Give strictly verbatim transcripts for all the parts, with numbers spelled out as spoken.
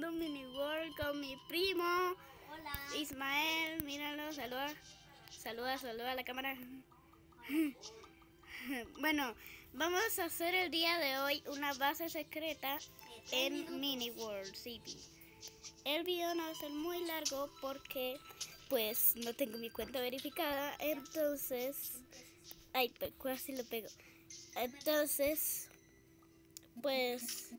un mini world con mi primo. Hola. Ismael, míralo, saluda. Saluda, saluda a la cámara. Bueno, vamos a hacer el día de hoy una base secreta en Mini World City. El video no va a ser muy largo porque pues no tengo mi cuenta verificada, entonces... Ay, casi lo pego. Entonces, pues...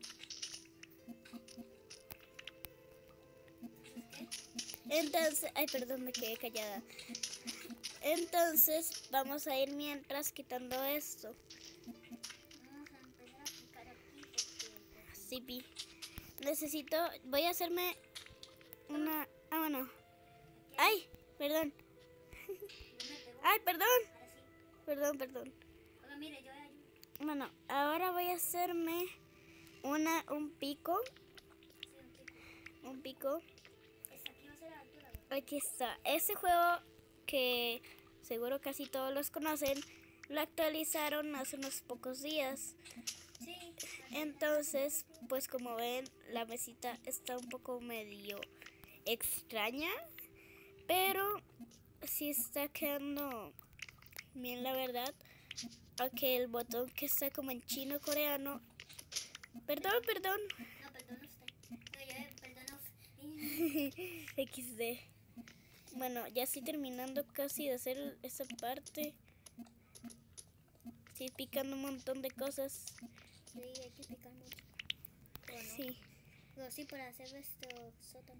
Entonces, ay, perdón, me quedé callada. Entonces, vamos a ir mientras quitando esto. Vamos a empezar a picar aquí porque... Sí, pi. Necesito, voy a hacerme una... Ah, bueno. Ay, perdón. No me pegó. Ay, perdón. Ahora sí. Perdón, perdón. Oiga, mire, yo ayudo. Bueno, ahora voy a hacerme una, un pico. Sí, un pico. Un pico. Esta aquí va a ser la altura, ¿verdad? Aquí está. Ese juego que seguro casi todos los conocen, lo actualizaron hace unos pocos días. Sí. Entonces, pues como ven, la mesita está un poco medio extraña, pero sí está quedando bien, la verdad. Aunque el botón que está como en chino coreano. Perdón, perdón. No, perdón usted. No, yo perdón usted. equis de. Bueno, ya estoy terminando casi de hacer esa parte. Estoy picando un montón de cosas. Sí, hay que picar mucho. ¿O no? Sí. Pero sí, para hacer nuestro sótano.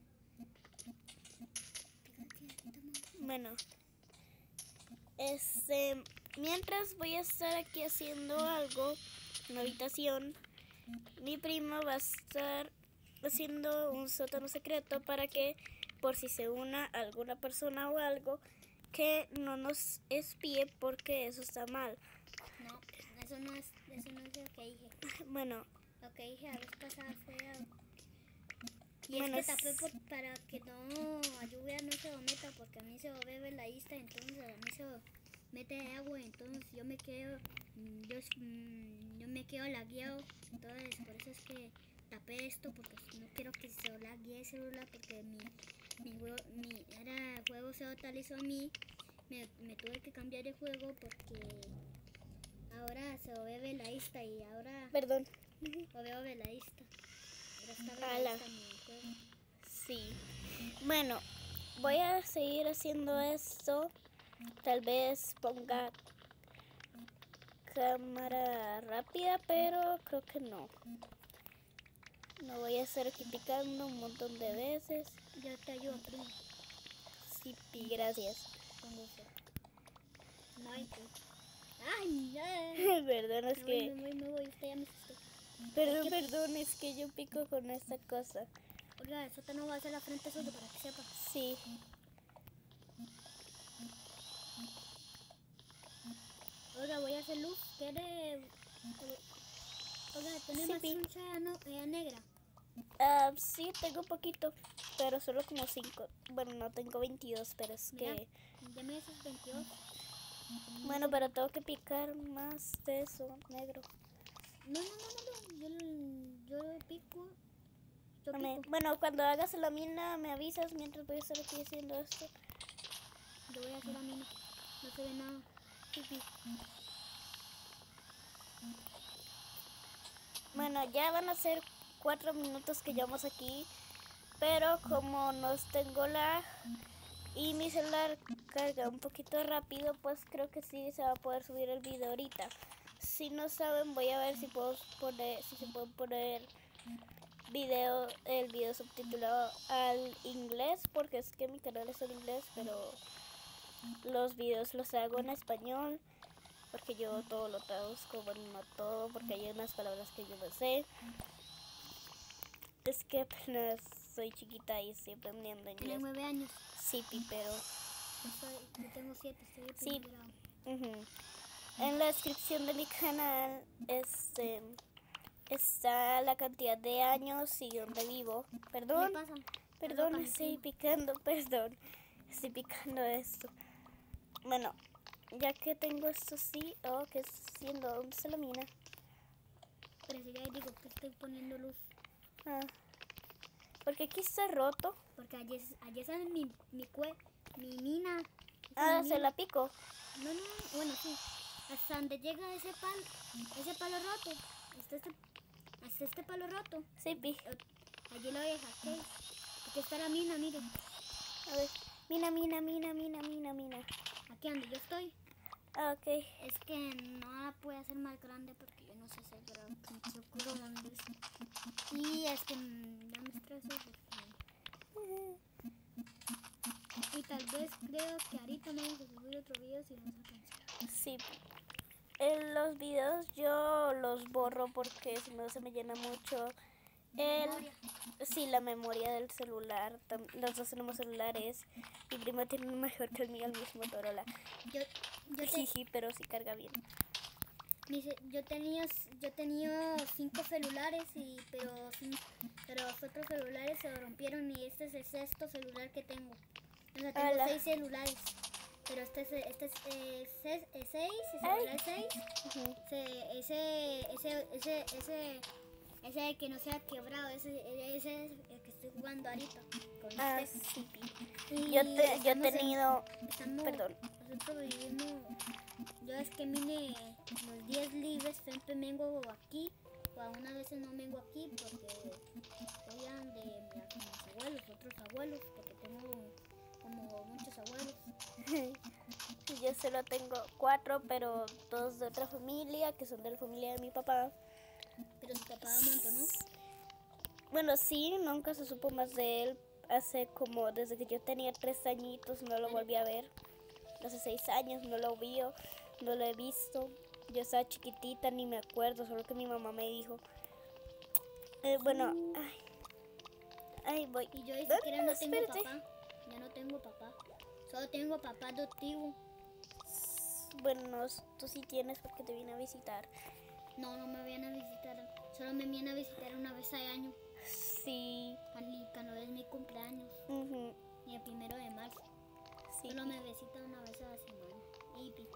Pica aquí, toma. Bueno. Este, mientras voy a estar aquí haciendo algo en la habitación, mi prima va a estar haciendo un sótano secreto para que por si se una alguna persona o algo, que no nos espíe, porque eso está mal. No, eso no es, eso no es lo que dije. Bueno, Lo que dije la vez pasada fue algo. Y bueno, es que tapé por, para que no, a lluvia no se lo meta, porque a mí se lo bebe la isla, entonces a mí se lo mete agua, entonces yo me quedo, mm, yo, mm, yo me quedo lagueado, entonces por eso es que tapé esto, porque no quiero que se lo laguee el celular, porque mi, mi juego, mi, era, el juego se totalizó a mí, me, me tuve que cambiar el juego porque ahora se lo bebe la isla y ahora perdón. lo veo veladista. Ahora está Ala. veladista mi juego. Sí. Bueno, voy a seguir haciendo esto. Tal vez ponga cámara rápida, pero creo que no. No voy a estar aquí picando un montón de veces. Yo te ayudo, primo. Sí, pi, gracias. Con gusto. No hay que. Ay, ya. Perdón, es Me voy, que... me voy, me voy. Usted ya me asustó. Perdón, perdón, es que yo pico con esta cosa. Oiga, eso te no va a hacer la frente solo para que sepa. Sí. Oiga, voy a hacer luz. ¿Quiere? Oiga, ¿tiene Sí, más pi. chuncha no, eh, negra? Ah, sí, tengo poquito, pero solo como cinco. Bueno, no tengo veintidós, pero es Mira, que... ya me esos veintidós. Bueno, pero tengo que picar más de eso, negro. No, no, no, no, no. Yo, yo pico. Yo Me- pico. Bueno, cuando hagas la mina me avisas mientras voy a estar aquí haciendo esto. Yo voy a hacer la mina. No se ve nada. Bueno, ya van a ser cuatro minutos que llevamos aquí, pero como no tengo lag y mi celular carga un poquito rápido, pues creo que sí se va a poder subir el video ahorita. Si no saben, voy a ver si puedo poner, si se puede poner video, el video subtitulado al inglés, porque es que mi canal es en inglés, pero los videos los hago en español, porque yo todo lo traduzco, bueno, no todo, porque hay unas palabras que yo no sé. Es que apenas soy chiquita y estoy aprendiendo Tiene inglés. nueve años. Sí, pi, pero... Yo, soy, yo tengo siete, estoy en Sí. primer grado. Ujú. En la descripción de mi canal este, está la cantidad de años y dónde vivo. ¿Qué Perdón, pasa? perdón, Loca, estoy primo. picando, perdón. Estoy picando esto. Bueno, ya que tengo esto así, oh, ¿qué estoy haciendo? ¿Dónde está la mina? Pero si ya digo que estoy poniendo luz. Ah, Porque aquí está roto. Porque allí, es- allí está mi, mi, cue, mi mina. Esa Ah, mi se mina. la pico. No, no, bueno, sí. Hasta donde llega ese palo, ese palo roto. Hasta este, hasta este palo roto. Sí, pi. Eh, Allí lo deja, ¿ok? Aquí está la mina, mire. A ver. Mina, mina, mina, mina, mina, mina. Aquí donde yo estoy. Ah, ok. Es que no la puede hacer más grande porque yo no sé hacer grande. Me ocurre dónde es. Y es que mm, ya me estreso porque... Y tal vez creo que ahorita no vamos a subir otro video si vamos a cansar. Sí. En los videos yo los borro porque si no se me llena mucho el... Memoria. Sí, la memoria del celular. Tam- Los dos tenemos celulares. Mi primo tiene uno mejor que el mío, el mismo Motorola. Yo, yo, te, Jiji, pero sí carga bien. mis- yo tenía yo tenía cinco celulares y pero cin- pero los otros celulares se rompieron y este es el sexto celular que tengo. O sea, tengo Ala. seis celulares. Pero este es este es eh, seis, eh, seis, el Ay. celular seis. Ujú. Ese, ese, ese, ese, ese, ese que no sea quebrado, ese, ese es el que estoy jugando ahorita con Ah, usted. sí, pi. Y Yo, te, yo he estamos en- tenido... estamos- Perdón. Nosotros vivimos, yo es que vine los días libres, siempre vengo aquí, o algunas veces no vengo aquí porque voy a de mi- mis abuelos, otros abuelos, porque tengo como muchos abuelos. Yo solo tengo cuatro, pero todos de otra familia, que son de la familia de mi papá. Pero su papá abandonó. Bueno, sí, nunca se supo más de él. Hace como, desde que yo tenía tres añitos, no lo volví a ver. Hace seis años no lo vi, no lo he visto. Yo estaba chiquitita, ni me acuerdo, solo que mi mamá me dijo. Eh, bueno, ay, ay, voy. Y yo ni No, siquiera no, no tengo espérate. papá, ya no tengo papá, solo tengo papá adoptivo. Bueno, no, tú sí tienes porque te vine a visitar. No, no me vienen a visitar, solo me vienen a visitar una vez al año, Sí. cuando cuando es mi cumpleaños, Ujú, y el primero de marzo. sí. Solo me visitan una vez a la semana. Y pico.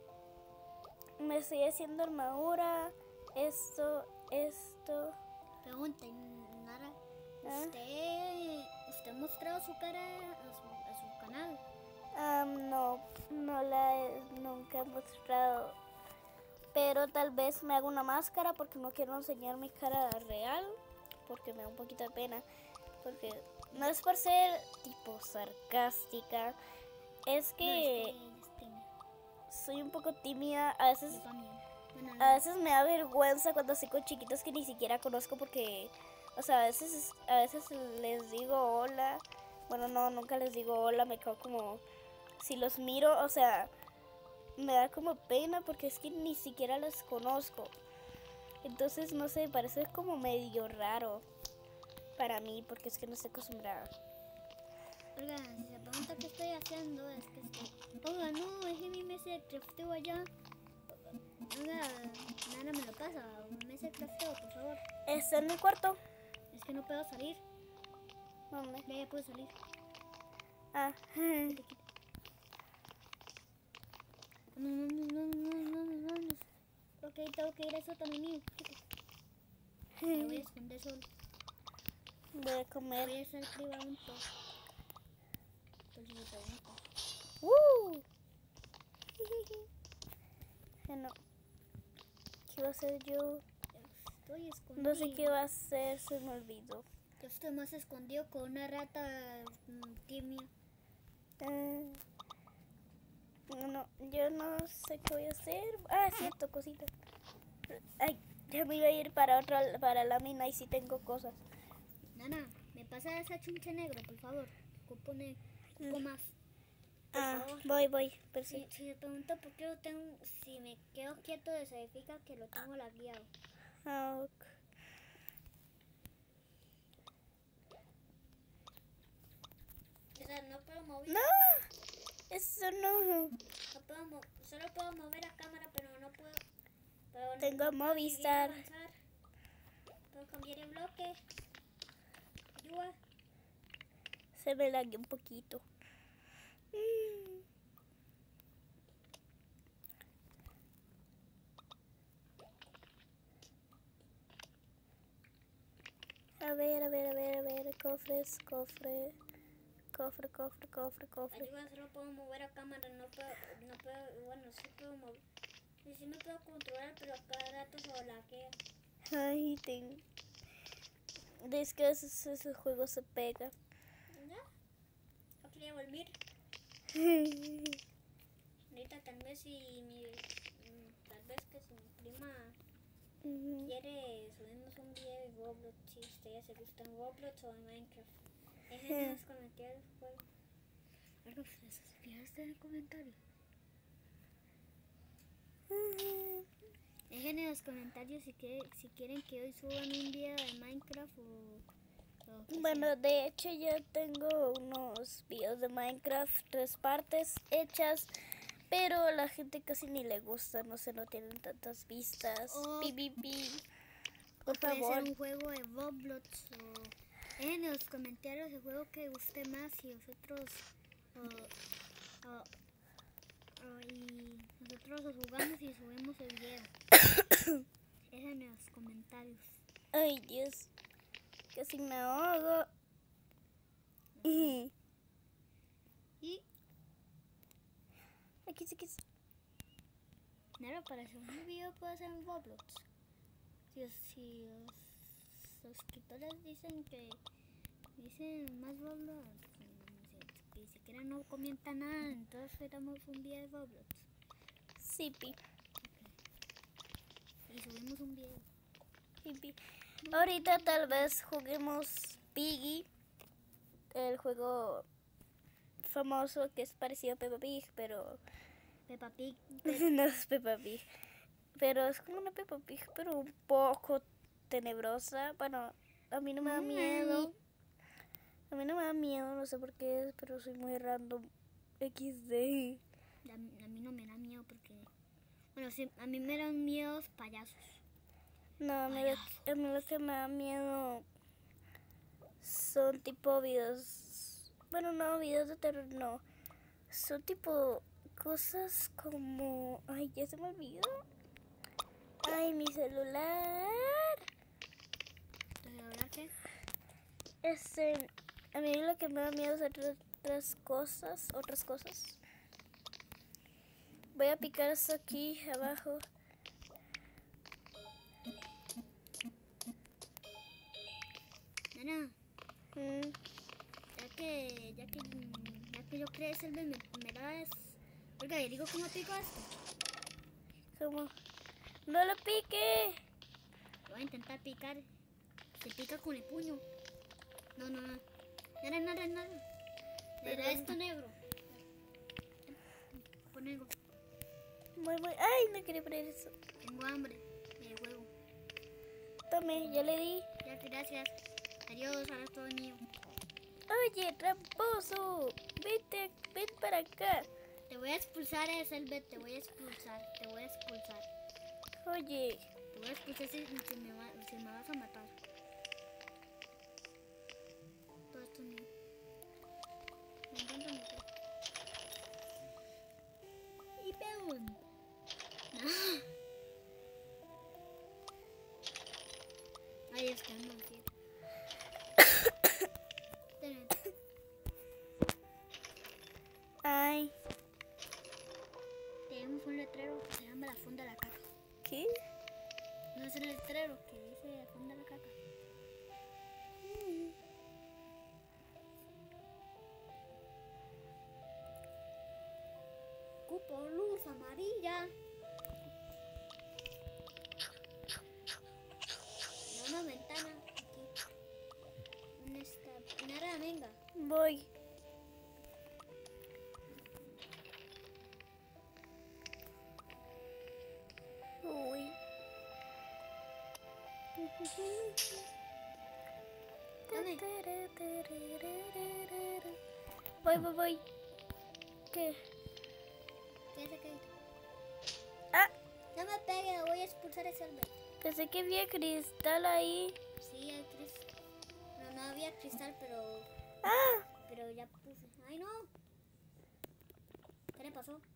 Me estoy haciendo armadura. Esto, esto. Pregunten, Nara, ¿Ah? ¿usted, ¿usted ha mostrado su cara a su, a su canal? Am, no, no la he nunca he mostrado. Pero tal vez me haga una máscara porque no quiero enseñar mi cara real. Porque me da un poquito de pena. Porque no es por ser tipo sarcástica. Es No, que es que ella es tímida. soy un poco tímida. A veces, Yo también. Bueno, a veces me da vergüenza cuando estoy con chiquitos que ni siquiera conozco porque, o sea, a veces, a veces les digo hola. Bueno, no, nunca les digo hola. Me quedo como, si los miro, o sea, me da como pena porque es que ni siquiera los conozco. Entonces, no sé, parece como medio raro para mí porque es que no estoy acostumbrada. oiga, si se pregunta qué estoy haciendo, es que estoy... Oiga, no, déjeme mi mesa de crafteo allá. Oiga, Nara, me lo pasa. Un mesa de crafteo, por favor. ¿Está en mi cuarto? Es que no puedo salir. ¿Dónde? Ya, ya puedo salir. Ah, Quite, quite. No, no, no, no, no, no, no, no. Ok, tengo que ir al sótano mío. Quite. Me voy a esconder solo. voy a Voy comer. a estar privado un poco. Por si me preguntan. ¡Uh! Bueno, ¿qué iba a hacer yo? Estoy escondido. No sé qué iba a hacer, se me olvidó. Yo estoy más escondido con una rata mm, tímida. Eh, no, yo no sé qué voy a hacer. Ah, cierto, cositas. Ay, ya me iba a ir para otra, para la mina y sí tengo cosas. Nana, ¿me pasa esa chunche negro, por favor? Ocupo ne- ocupo más. Por Ah, favor. voy, voy, pero Si, sí. si me pregunto por qué lo tengo, si me quedo quieto, significa que lo tengo lagueado. Ah, ok. O sea, no puedo mover, No, eso no. no puedo mo- solo puedo mover la cámara, pero no puedo. Pero no Tengo puedo ni Movistar. avanzar. Puedo cambiar el bloque. Ayuda. Se me lagueó un poquito. Mm. A ver, a ver, a ver, a ver, cofres, cofre, cofre, cofre, cofre, cofre. Ayuda, solo puedo mover a cámara, no puedo, no puedo, bueno, sí puedo mover. Y sí me puedo controlar, pero a cada rato se laquea. Ay, ten... Es que ese, ese juego se pega. ¿Ya? No quería volver. Ahorita tal vez si mi, tal vez que si mi prima Ujú. quiere subimos un video de Roblox, si ustedes se gustan Roblox o en Minecraft. Dejen en los comentarios cuál. Algo ¿fijaste en el comentario? Dejen en los comentarios si, que, si quieren que hoy suban un video de Minecraft o... o que Bueno, sea. de hecho ya tengo unos videos de Minecraft, tres partes hechas, pero a la gente casi ni le gusta, no sé, no tienen tantas vistas. O- Pi, pi, pi. O Por puede favor. ser un juego de Roblox o... Dejen en los comentarios el juego que guste más y nosotros... o- o- o- y nosotros lo jugamos y subimos el video. Dejen en los comentarios. Ay, Dios, casi me ahogo. Y Aquí, aquí. claro, para hacer un video puedo hacer en Roblox. Si, os- si los suscriptores dicen que dicen más Roblox, si, si siquiera no comentan nada, entonces hagamos un video de Roblox Sí, pi, y subimos un video. pi, pi. Ahorita tal vez juguemos Piggy, el juego famoso que es parecido a Peppa Pig, pero Peppa Pig. no es Peppa Pig. Pero es como una Peppa Pig, pero un poco tenebrosa. Bueno, a mí no me da Mm, miedo. A mí no me da miedo, no sé por qué, pero soy muy random. equis de. A, mí- a mí no me da miedo porque... Bueno, sí, a mí me dan miedo los payasos. No, a mí, lo, a mí lo que me da miedo son tipo videos. Bueno, no, videos de terror, no. Son tipo cosas como. Ay, ya se me olvidó. Ay, mi celular. ¿Tu celular qué? Este, a mí lo que me da miedo es otras, otras cosas, otras cosas. Voy a picar esto aquí abajo. Nana, Mm, ya que, ya que, ya que yo creé el me, me das... Oiga, ¿y digo cómo pico esto? ¿Cómo? ¡No lo pique! Voy a intentar picar. Se pica con el puño. No, no, no. Nada, nada, nada. Era Perdón. esto negro. Pon negro. Muy, muy. ¡Ay! No quería poner eso. Tengo hambre. El juego. Tome, ya le di. Ya, gracias. Adiós, ahora todo mío. Oye, tramposo. Vete, ven para acá. Te voy a expulsar, Selvet. Te voy a expulsar. Te voy a expulsar. Oye. Te voy a expulsar si, si me, va- si me vas a matar. Todo esto es mío. Me encanta meter. Y peón. Ah. Ay, es que ando en fiebre. Esperen. Ay. Tenemos un letrero que se llama la funda de la caca. ¿Qué? No es el letrero que dice la funda de la caca. Cupo luz amarilla. Y una ventana aquí. Una, esta, una ramenga. Voy. Uy. Dame. Voy, voy, voy. ¿Qué? ¿Qué es aquello? Ah, No me pegue, voy a expulsar el Selvet. pensé que había cristal ahí. Sí, hay cristal. No, no había cristal, pero, Ah, pero ya puse. ¡Ay, no! ¿Qué le pasó?